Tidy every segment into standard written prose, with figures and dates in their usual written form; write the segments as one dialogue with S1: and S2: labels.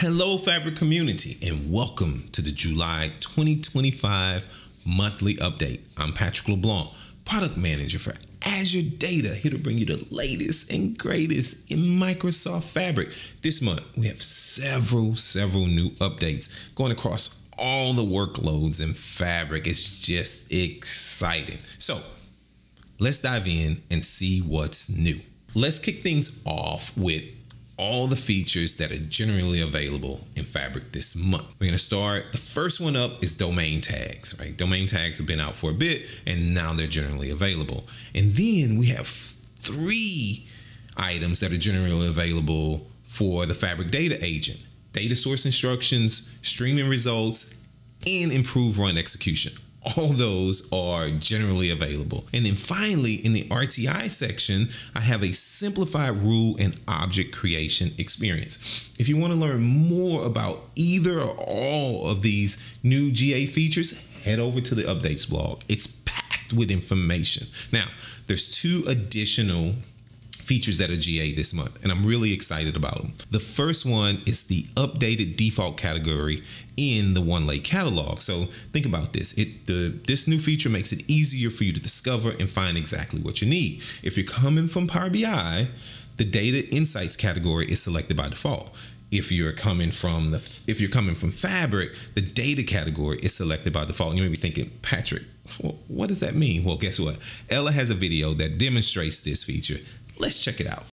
S1: Hello, Fabric community, and welcome to the July 2025 monthly update. I'm Patrick LeBlanc, product manager for Azure Data, here to bring you the latest and greatest in Microsoft Fabric. This month, we have several new updates going across all the workloads in Fabric. It's just exciting. So let's dive in and see what's new. Let's kick things off with all the features that are generally available in Fabric this month. We're gonna start, the first one up is domain tags, right? Domain tags have been out for a bit and now they're generally available. And then we have 3 items that are generally available for the Fabric Data Agent: data source instructions, streaming results, and improved run execution. All those are generally available. And then finally, in the RTI section, I have a simplified rule and object creation experience. If you want to learn more about either or all of these new GA features, head over to the updates blog. It's packed with information. Now, there's 2 additional features that are GA this month, and I'm really excited about them. The first one is the updated default category in the OneLake catalog. So think about this. This new feature makes it easier for you to discover and find exactly what you need. If you're coming from Power BI, the data insights category is selected by default. If you're coming from Fabric, the data category is selected by default. And you may be thinking, Patrick, well, what does that mean? Well, guess what? Ella has a video that demonstrates this feature. Let's check it out.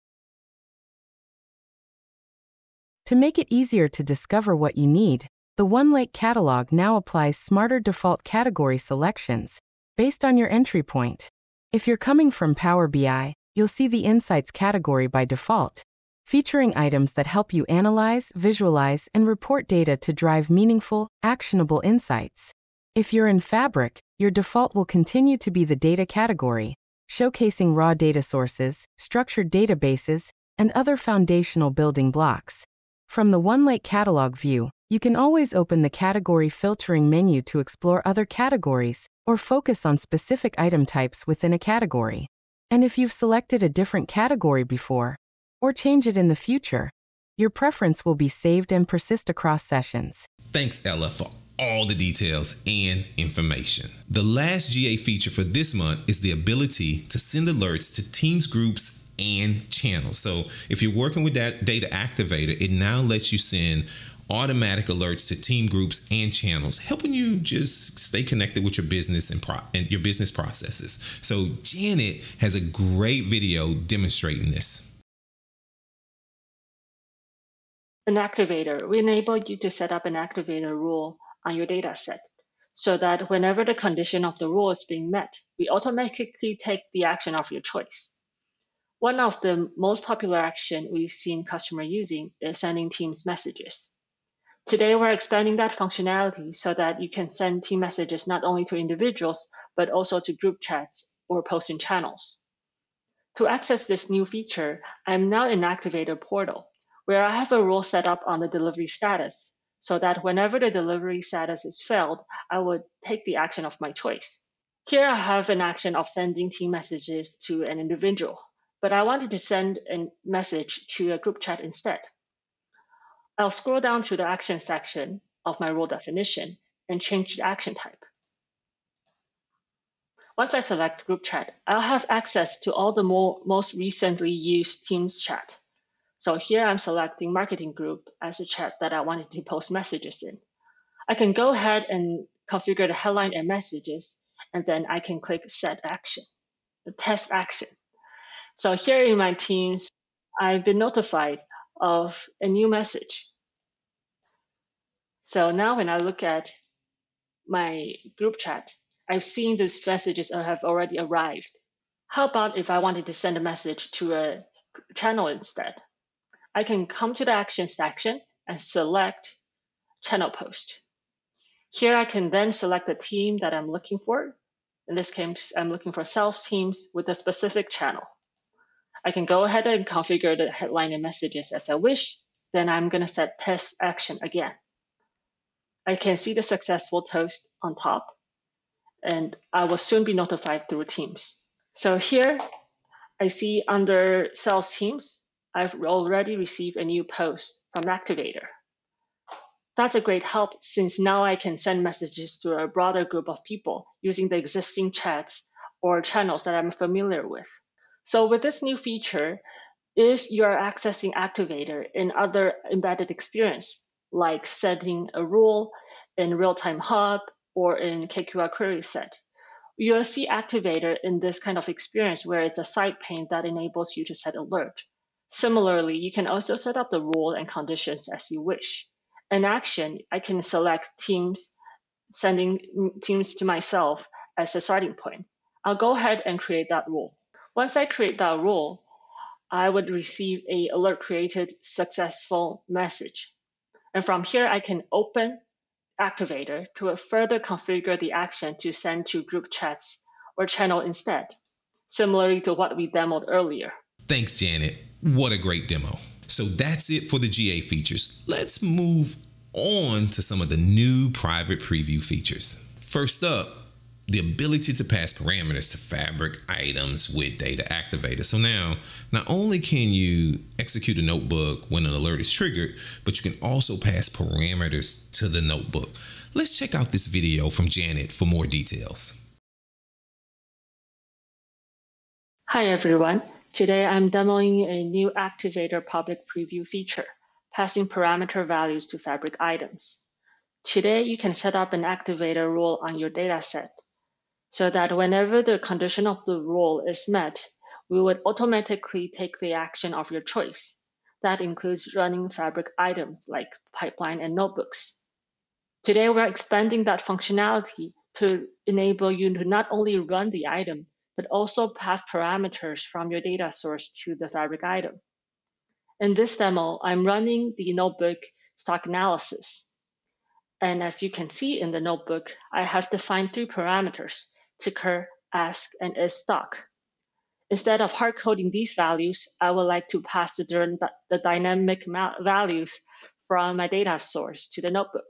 S2: To make it easier to discover what you need, the OneLake catalog now applies smarter default category selections based on your entry point. If you're coming from Power BI, you'll see the Insights category by default, featuring items that help you analyze, visualize, and report data to drive meaningful, actionable insights. If you're in Fabric, your default will continue to be the Data category, showcasing raw data sources, structured databases, and other foundational building blocks. From the OneLake catalog view, you can always open the category filtering menu to explore other categories or focus on specific item types within a category. And if you've selected a different category before, or change it in the future, your preference will be saved and persist across sessions.
S1: Thanks, Ella, for all the details and information. The last GA feature for this month is the ability to send alerts to teams, groups, and channels. So if you're working with that Data Activator, it now lets you send automatic alerts to team, groups, and channels, helping you just stay connected with your business and your business processes. So Janet has a great video demonstrating this.
S3: An activator. We enable you to set up an activator rule on your data set so that whenever the condition of the rule is being met, we automatically take the action of your choice. One of the most popular action we've seen customer using is sending Teams messages. Today, we're expanding that functionality so that you can send team messages not only to individuals, but also to group chats or posting channels. To access this new feature, I'm now in Activator portal, where I have a rule set up on the delivery status, so that whenever the delivery status is failed, I would take the action of my choice. Here I have an action of sending team messages to an individual, but I wanted to send a message to a group chat instead. I'll scroll down to the action section of my rule definition and change the action type. Once I select group chat, I'll have access to all the most recently used Teams chat. So here I'm selecting marketing group as a chat that I wanted to post messages in. I can go ahead and configure the headline and messages, and then I can click set action, the test action. So here in my Teams, I've been notified of a new message. So now when I look at my group chat, I've seen these messages have already arrived. How about if I wanted to send a message to a channel instead? I can come to the action section and select channel post. Here I can then select the team that I'm looking for. In this case, I'm looking for sales teams with a specific channel. I can go ahead and configure the headline and messages as I wish. Then I'm going to set test action again. I can see the successful toast on top, and I will soon be notified through Teams. So here I see under sales teams, I've already received a new post from Activator. That's a great help since now I can send messages to a broader group of people using the existing chats or channels that I'm familiar with. So with this new feature, if you are accessing Activator in other embedded experience, like setting a rule in Real-Time Hub or in KQL query set, you'll see Activator in this kind of experience where it's a side pane that enables you to set alert. Similarly, you can also set up the rule and conditions as you wish. In action, I can select teams, sending teams to myself as a starting point. I'll go ahead and create that rule. Once I create that rule, I would receive a alert created successful message. And from here, I can open Activator to further configure the action to send to group chats or channel instead, similarly to what we demoed earlier.
S1: Thanks, Janet. What a great demo. So that's it for the GA features. Let's move on to some of the new private preview features. First up, the ability to pass parameters to Fabric items with Data Activator. So now, not only can you execute a notebook when an alert is triggered, but you can also pass parameters to the notebook. Let's check out this video from Janet for more details.
S3: Hi everyone. Today I'm demoing a new Activator public preview feature, passing parameter values to Fabric items. Today you can set up an Activator rule on your dataset, so that whenever the condition of the rule is met, we would automatically take the action of your choice. That includes running Fabric items like pipeline and notebooks. Today, we're expanding that functionality to enable you to not only run the item, but also pass parameters from your data source to the Fabric item. In this demo, I'm running the notebook stock analysis. And as you can see in the notebook, I have defined 3 parameters: ticker, ask, and isStock. Instead of hard coding these values, I would like to pass the dynamic values from my data source to the notebook.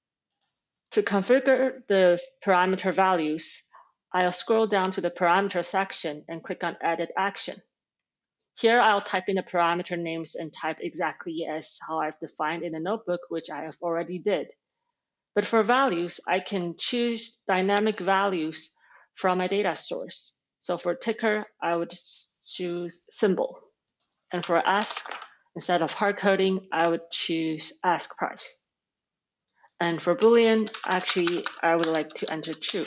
S3: To configure the parameter values, I'll scroll down to the parameter section and click on Edit Action. Here, I'll type in the parameter names and type exactly as how I've defined in the notebook, which I have already did. But for values, I can choose dynamic values from my data source. So for ticker, I would choose symbol. And for ask, instead of hard coding, I would choose ask price. And for Boolean, actually, I would like to enter true.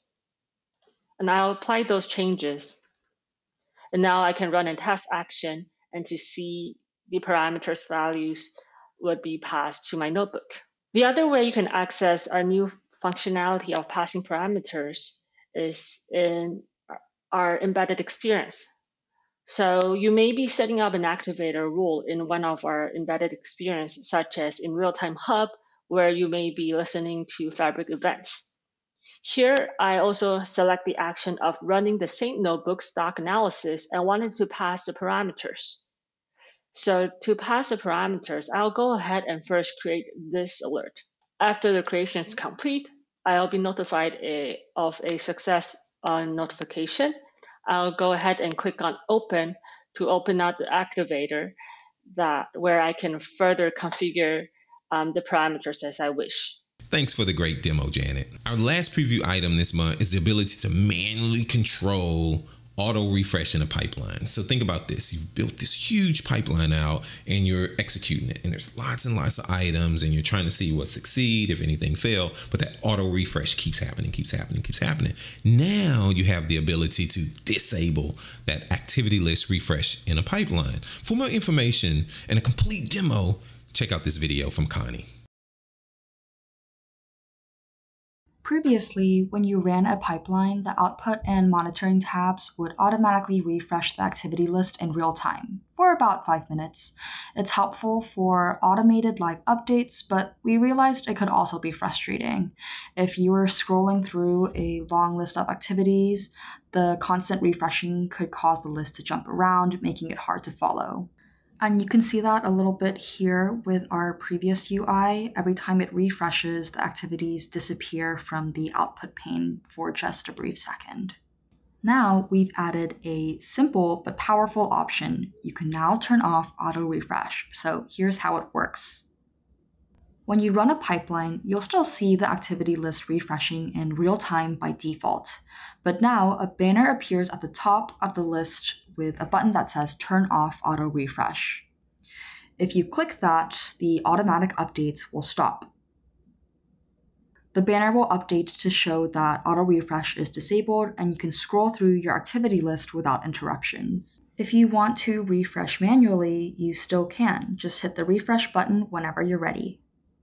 S3: And I'll apply those changes. And now I can run a test action, and to see the parameters values would be passed to my notebook. The other way you can access our new functionality of passing parameters is in our embedded experience. So you may be setting up an activator rule in one of our embedded experiences, such as in Real-Time Hub, where you may be listening to Fabric events. Here, I also select the action of running the same notebook stock analysis and wanted to pass the parameters. So to pass the parameters, I'll go ahead and first create this alert. After the creation is complete, I'll be notified of a success notification. I'll go ahead and click on Open to open up the activator where I can further configure the parameters as I wish.
S1: Thanks for the great demo, Janet. Our last preview item this month is the ability to manually control auto refresh in a pipeline. So think about this. You've built this huge pipeline out and you're executing it. And there's lots and lots of items and you're trying to see what succeed, if anything fail, but that auto refresh keeps happening, keeps happening, keeps happening. Now you have the ability to disable that activity list refresh in a pipeline. For more information and a complete demo, check out this video from Connie.
S4: Previously, when you ran a pipeline, the output and monitoring tabs would automatically refresh the activity list in real time for about 5 minutes. It's helpful for automated live updates, but we realized it could also be frustrating. If you were scrolling through a long list of activities, the constant refreshing could cause the list to jump around, making it hard to follow. And you can see that a little bit here with our previous UI. Every time it refreshes, the activities disappear from the output pane for just a brief second. Now we've added a simple but powerful option. You can now turn off auto refresh. So here's how it works. When you run a pipeline, you'll still see the activity list refreshing in real time by default. But now a banner appears at the top of the list with a button that says Turn off auto refresh. If you click that, the automatic updates will stop. The banner will update to show that auto refresh is disabled, and you can scroll through your activity list without interruptions. If you want to refresh manually, you still can. Just hit the refresh button whenever you're ready.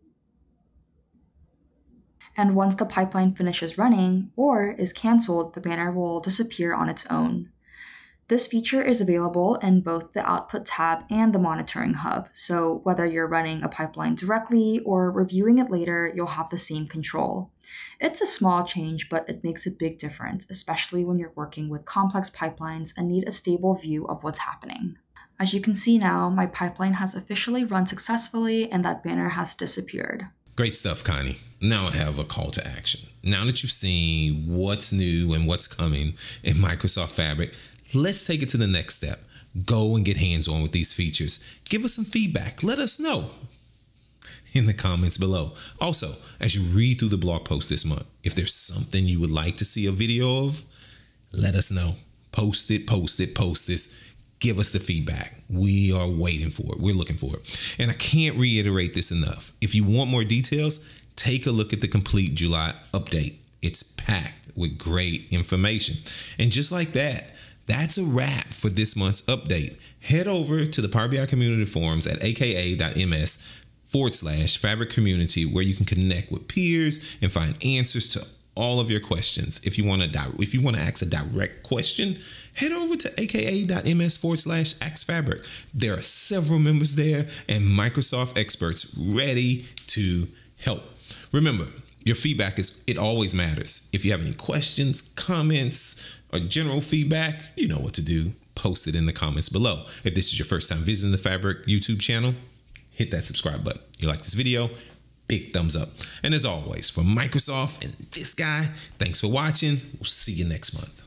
S4: And once the pipeline finishes running or is canceled, the banner will disappear on its own. This feature is available in both the Output tab and the Monitoring hub, so whether you're running a pipeline directly or reviewing it later, you'll have the same control. It's a small change, but it makes a big difference, especially when you're working with complex pipelines and need a stable view of what's happening. As you can see now, my pipeline has officially run successfully and that banner has disappeared.
S1: Great stuff, Connie. Now I have a call to action. Now that you've seen what's new and what's coming in Microsoft Fabric, let's take it to the next step. Go and get hands-on with these features. Give us some feedback. Let us know in the comments below. Also, as you read through the blog post this month, if there's something you would like to see a video of, let us know. Post it, post it, post this. Give us the feedback. We are waiting for it. We're looking for it. And I can't reiterate this enough. If you want more details, take a look at the complete July update. It's packed with great information. And just like that, that's a wrap for this month's update. Head over to the Power BI community forums at aka.ms/Fabric Community, where you can connect with peers and find answers to all of your questions. If you want to ask a direct question, head over to aka.ms/AskFabric. There are several members there and Microsoft experts ready to help. Remember, your feedback it always matters. If you have any questions, comments, or general feedback, you know what to do. Post it in the comments below. If this is your first time visiting the Fabric YouTube channel, hit that subscribe button. You like this video? Big thumbs up. And as always, from Microsoft and this guy, thanks for watching. We'll see you next month.